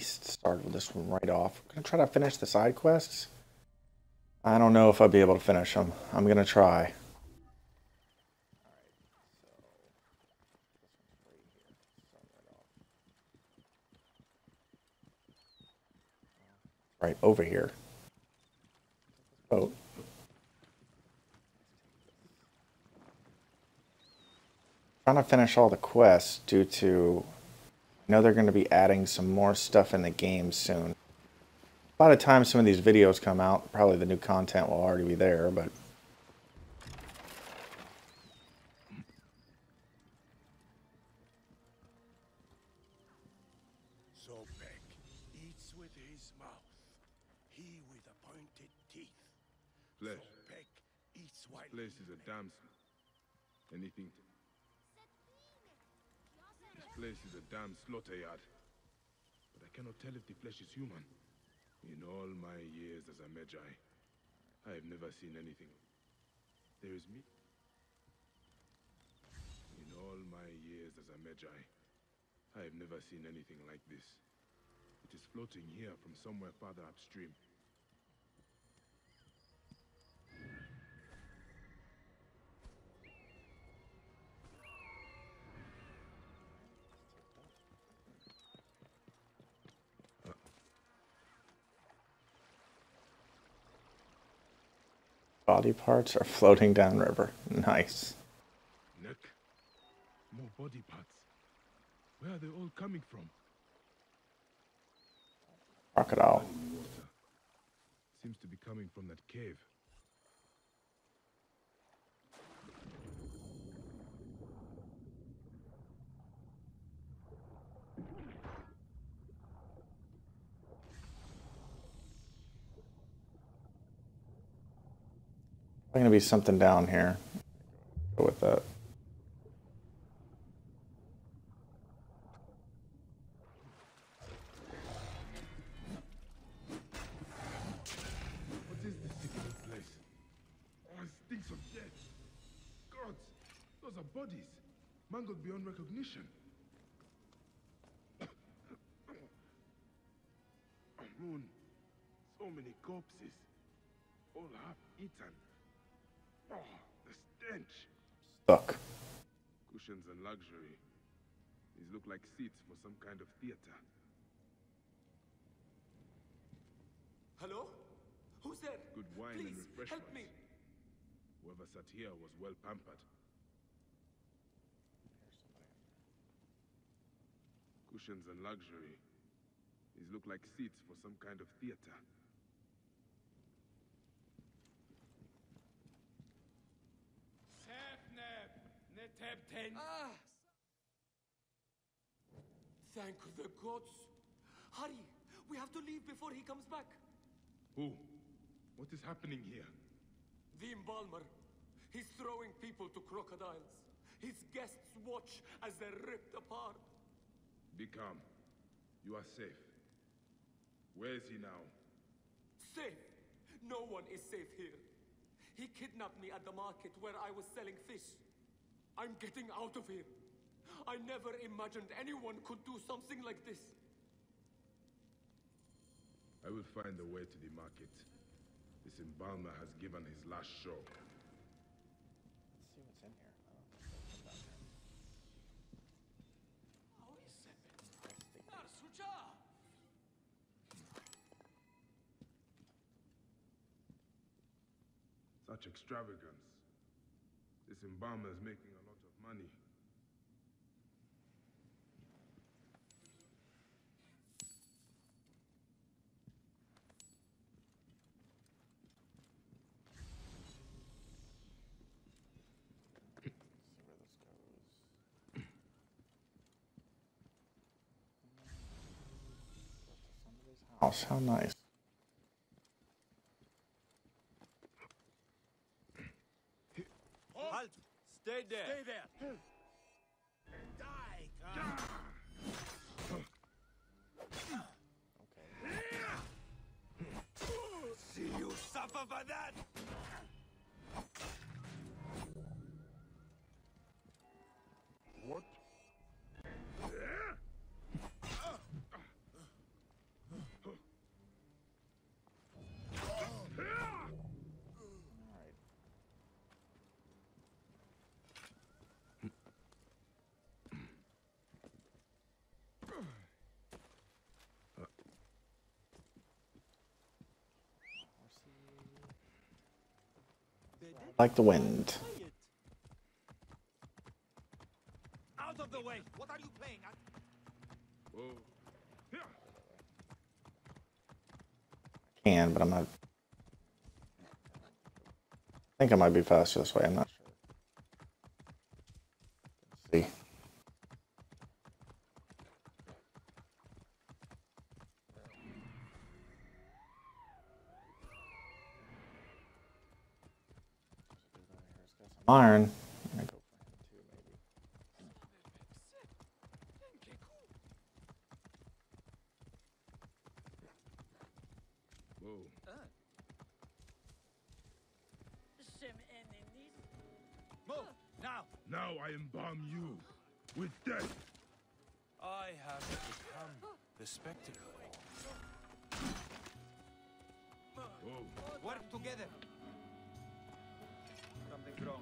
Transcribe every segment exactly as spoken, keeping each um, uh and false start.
least start this one right off. I'm gonna try to finish the side quests. I don't know if I'll be able to finish them. I'm gonna try. Right over here. Oh. Trying to finish all the quests due to I know they're going to be adding some more stuff in the game soon. By the time some of these videos come out, probably the new content will already be there, but Zopek eats with his mouth, he with the pointed teeth. Flesh. Zopek eats while This place is a damn... Anything... This place is a damn slaughter yard. But I cannot tell if the flesh is human. In all my years as a Magi, I have never seen anything. There is meat. In all my years as a Magi, I have never seen anything like this. It is floating here from somewhere farther upstream. body parts are floating downriver. Nice. Neck? More body parts. Where are they all coming from? Crocodile. Water. Seems to be coming from that cave. There's gonna be something down here. Go with that. What is this sickening place? Oh, it stinks of death. Gods, those are bodies, mangled beyond recognition. Moon, so many corpses, all half eaten. Oh, the stench. Stuck. Cushions and luxury. These look like seats for some kind of theater. Hello? Who's there? Good wine Please, and refreshments. help me. Whoever sat here was well pampered. Cushions and luxury. These look like seats for some kind of theater. Ah! Thank the gods. Hurry! We have to leave before he comes back. Who? What is happening here? The embalmer. He's throwing people to crocodiles. His guests watch as they're ripped apart. Be calm. You are safe. Where is he now? Safe? No one is safe here. He kidnapped me at the market where I was selling fish. I'm getting out of here. I never imagined anyone could do something like this. I will find a way to the market. This embalmer has given his last show. Let's see what's in here. Such extravagance. This embalmer is making a lot of money. House, how nice. Halt! Stay there! Stay there! Die, God! See you suffer for that! What? Like the wind. Out of the way! What are you playing at? Whoa. Yeah. Can, but I'm not. I think I might be faster this way. I'm not sure. Let's see. Iron. I'm gonna go for him too, maybe. Whoa. Move! Now! Now I embalm you with death. I have become the spectacle. Whoa. Work together! Something's wrong.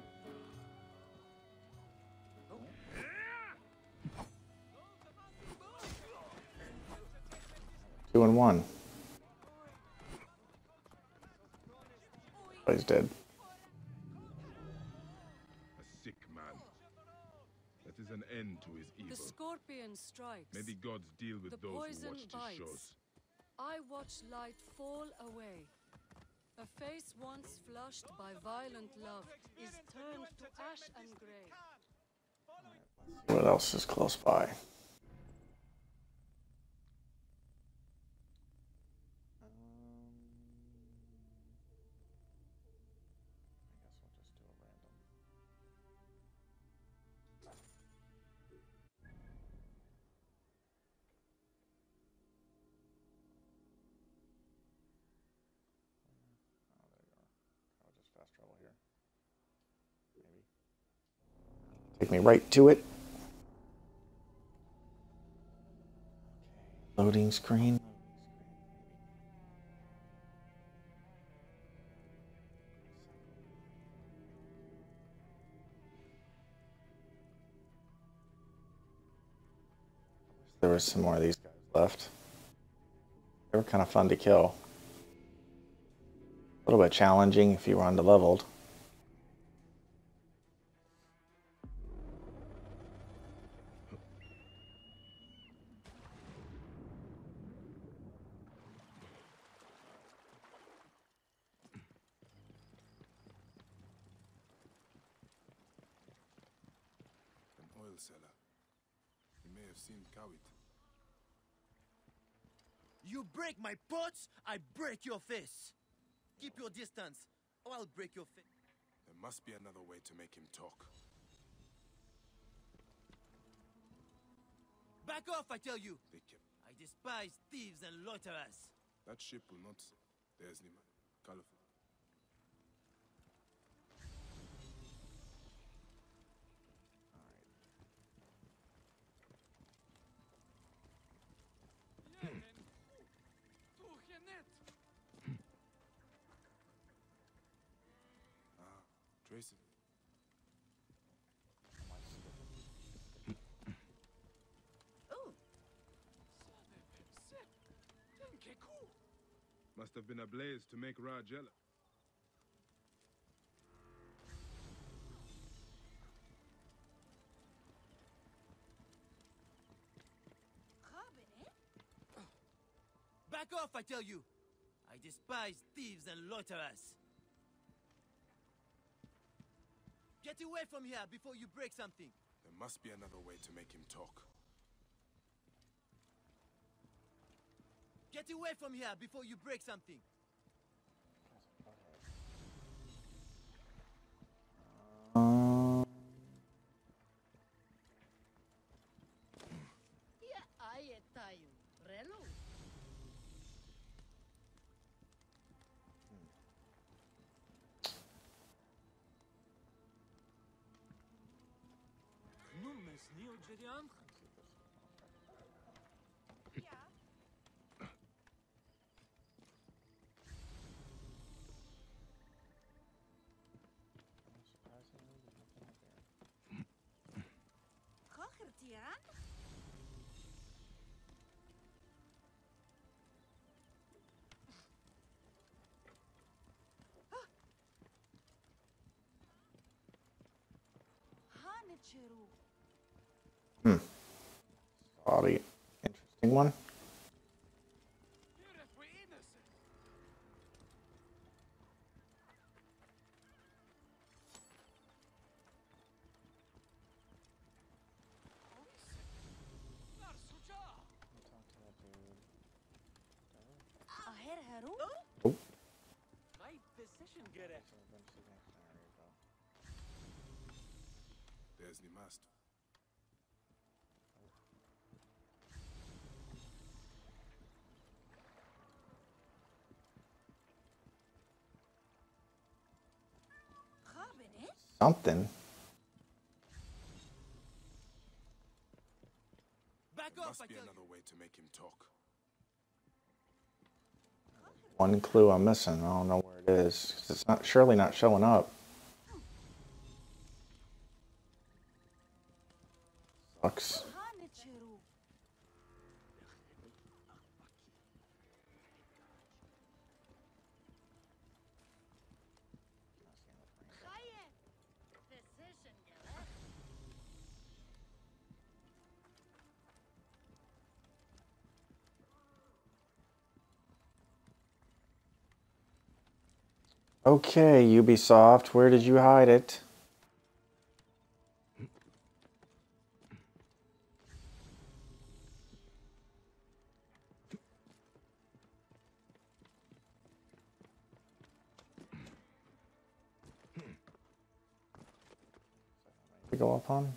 Two and one. Oh, he's dead. A sick man. That is an end to his evil. The scorpion strikes. May the gods deal with The those who poison watch the bites. shows. I watch light fall away. A face once flushed by violent love is turned to ash and gray. What else is close by? Take me right to it. Loading screen. There was some more of these guys left. They were kind of fun to kill. A little bit challenging if you were under-leveled. An oil seller. You may have seen Kawit. You break my pots, I break your face. Keep your distance, or I'll break your face. There must be another way to make him talk. Back off, I tell you. They kept I despise thieves and loiterers. that ship will not. There's Nima. Colorful. Tracy. Must have been a blaze to make Ra jealous. Back off, I tell you. I despise thieves and loiterers. Get away from here before you break something. There must be another way to make him talk. Get away from here before you break something. Um, Hmm. Body. Interesting one. Oh. There's the master. Something. Back There off, must I be tell you. another way to make him talk. One clue I'm missing. I don't know where it is. 'Cause it's not surely not showing up. Sucks. Okay, Ubisoft, where did you hide it? To go up on?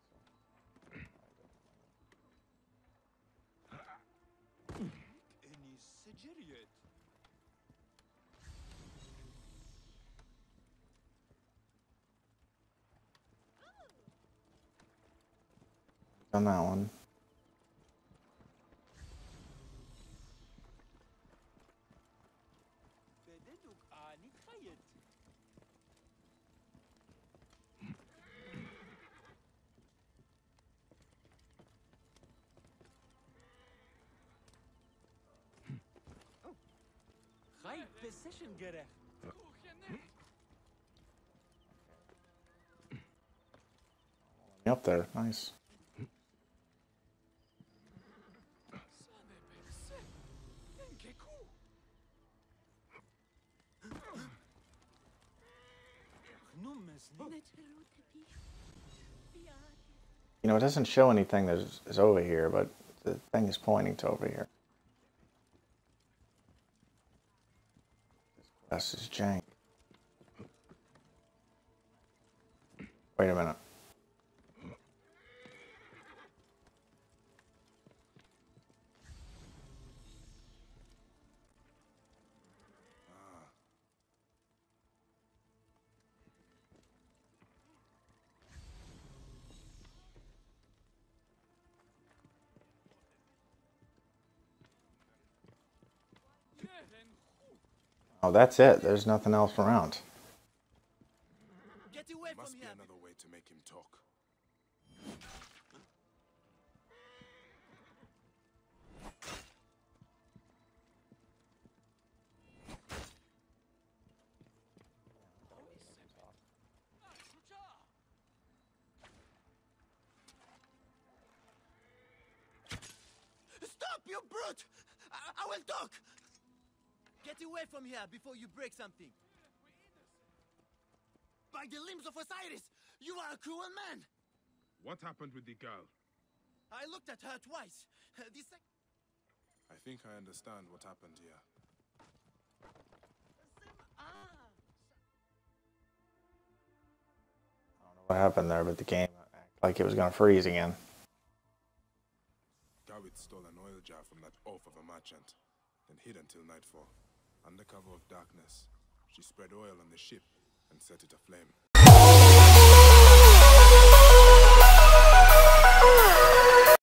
On that one. Up there, nice. You know, it doesn't show anything that is, is over here, but the thing is pointing to over here. This is jank. Wait a minute. Oh, that's it. There's nothing else around. Get away There must from be here. another way to make him talk. Stop, you brute! I, I will talk! Get away from here before you break something. By the limbs of Osiris, you are a cruel man! What happened with the girl? I looked at her twice. Uh, the sec- I think I understand what happened here. ah. What happened there, but the game acted like it was going to freeze again. Gawit stole an oil jar from that oaf of a merchant, then hid until nightfall. Under cover of darkness, she spread oil on the ship and set it aflame.